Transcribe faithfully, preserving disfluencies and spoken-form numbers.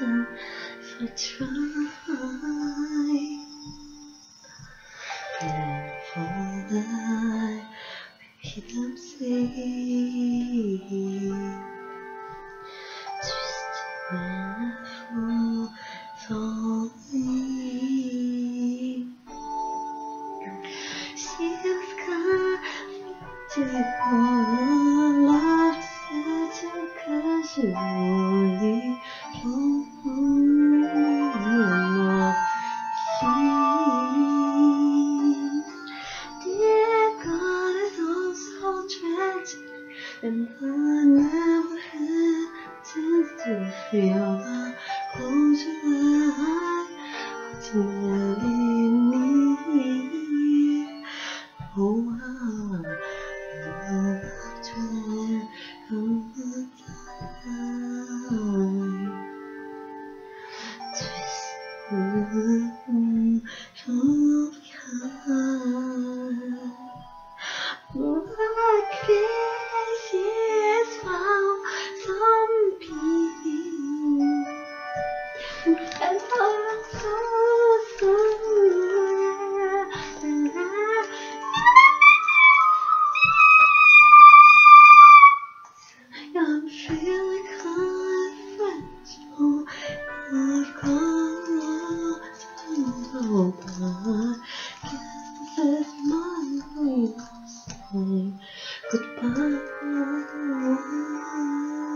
listen if I try. And for that, repeat them sleep. Twist when I fall, falling. See the sky, take all love, such a casually flowing my feet. Dear God is all so tragic, and I never hesitate to feel the closure that I ultimately need. Oh, how I love to live all the time. Twist mm, from behind. My crazy is found some beating, and I'm so somewhere. I'm feeling confidential. I've gone lost and but guess it's my way of saying goodbye.